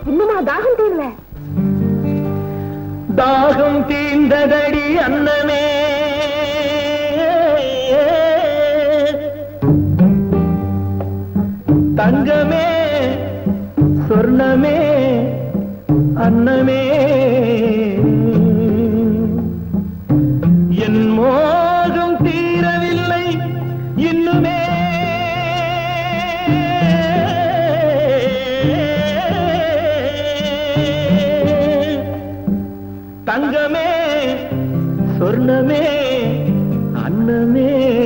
இன்னுமா தாகம் தீரல? தாகம் தீர்ந்ததடி அண்ணனே, தங்கமே சொர்ணமே அன்னமே, என் மோகம் தீரவில்லை இன்னுமே. தங்கமே சொர்ணமே அன்னமே,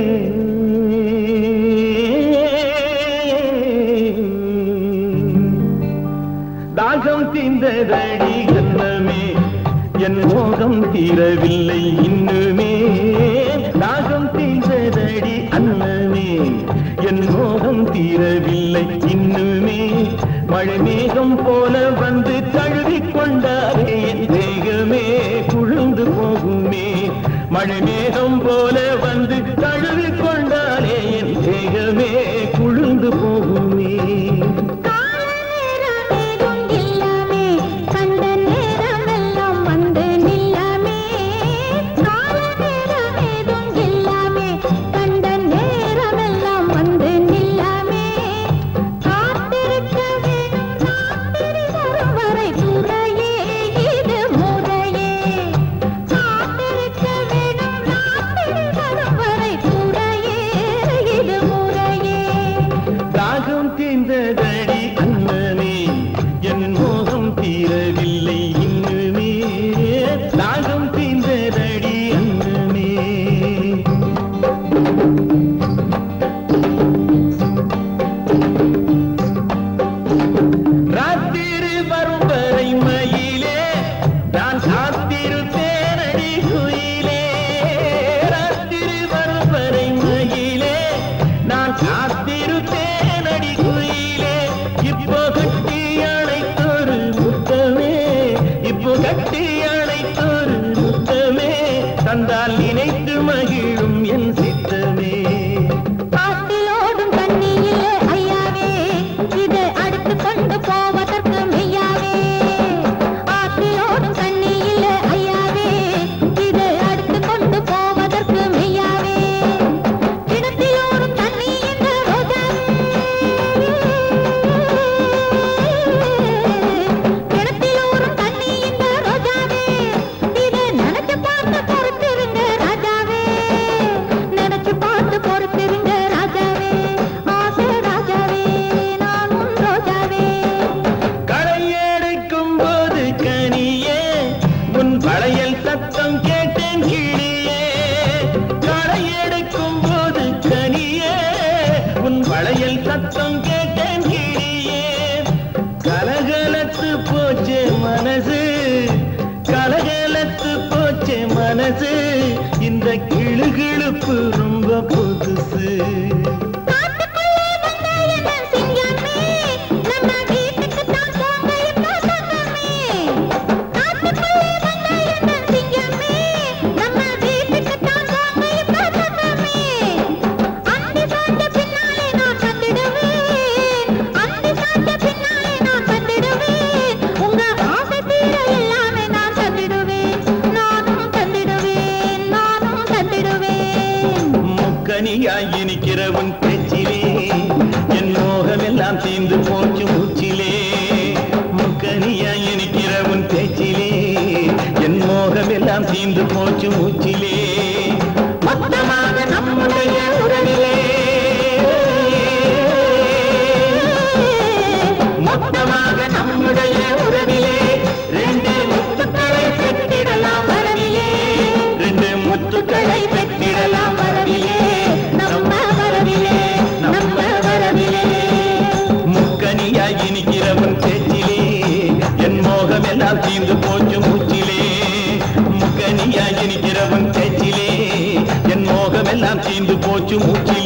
தாகம் தீர்ந்ததடி அன்னமே, என் மோகம் தீரவில்லை இன்னுமே. தாகம் தீர்ந்ததடி அன்னமே, என் மோகம் தீரவில்லை இன்னுமே. மழை மேகம் போல வந்து தழுவிக் கொண்டாரே என் தேகமே குழுந்து போகுமே. மழை மேகம் போல வந்து தழுவிக் கொண்டாரே என் தேகமே குழுந்து போகுமே. தீர்ந்ததடி அண்ணனே, என் மோகம் தீரவில்லை இன்னுமே. தாகம் தீர்ந்ததடி அண்ணனே. ராத்திரி வரும் வரை மயிலே நான் காத்திருப்பேனடி குயிலே. ராத்திரி வரும் வரை மயிலே நான் காத்திருப்பேன். இப்போ கட்டி அணைத்தொரு முத்தமே, இப்போ கட்டி அணைத்தொரு முத்தமே, தந்தால் நினைத்து மகிழும் என் சித்தமே. காட்டிலோடும் தண்ணியிலே ஐயாவே, இதை அடுத்து கொண்டு போவதற்கு மெய்யாவே. ஆற்றிலோடும் தண்ணியிலே ஐயாவே, இதை அடுத்து கொண்டு போவதற்கு மெய்யாவே. கிணத்திலோடும் தண்ணி என்ற ரோஜாவே, கிணத்திலோடும் தண்ணி என்ற ரோஜாவே, இதை நினைச்சு பார்த்து பொறுத்திருங்க ராஜாவே, நினைச்சு பார்த்து பொறுத்திருங்க ராஜாவே. ஆசை ராஜாவே, நான் உன் ரோஜாவே. களை எடுக்கும் போது கனியே உன் வளையல் சத்தம் கேட்டேன் கிளியே. களை எடுக்கும் போது கனியே உன் வளையல் சத்தம் கேட்டேன் கிளியே. கலகலத்து போச்சே மனசு, கலகலத்து போச்சே மனசு, இந்த கிளுகிழுப்பு ரொம்ப புதுசு. காட்டுக்குள்ளே வந்த என்ன சிங்கமே, நம்ம வீட்டுக்கு தான் போங்க இப்போ தங்கமே. காட்டுக்குள்ளே வந்த என்ன சிங்கமே, நம்ம வீட்டுக்கு தான் போங்க இப்போ தங்கமே. அந்தி சாய்ந்த பின்னாலே நான் தந்திடுவேன், அந்தி சாய்ந்த பின்னாலே நான் தந்திடுவேன். உங்க ஆசை தீர எல்லாமே நான் தந்திடுவேன், நானும் தந்திடுவேன், நானும் தந்திடுவேன். முக்கனியாய் இனிக்கிற உன் பேச்சிலே என் மோகமெல்லாம் தீர்ந்து போச்சு மூச்சிலே. முக்கனியாய் இனிக்கிற உன் பேச்சிலே என் மோகமெல்லாம் தீர்ந்து போச்சு மூச்சிலே. மொத்தமாக நம்முடைய உறவிலே, மொத்தமாக நம்முடைய உறவிலே, ரெண்டு முத்துக்களை பெற்றிடலாம் வரவிலே, ரெண்டு முத்துக்களை பெற்றிடலாம் வரவிலே, நம்ம வரவிலே, நம்ம வரவிலே. முக்கனியாய் இனிக்கிறவன் பேச்சிலே என் மோகமெல்லாம் தீர்ந்து போச்சு மூச்சிலே. முக்கனியாய் இனிக்கிறவன் பேச்சிலே என் மோகமெல்லாம் தீர்ந்து போச்சு மூச்சிலே.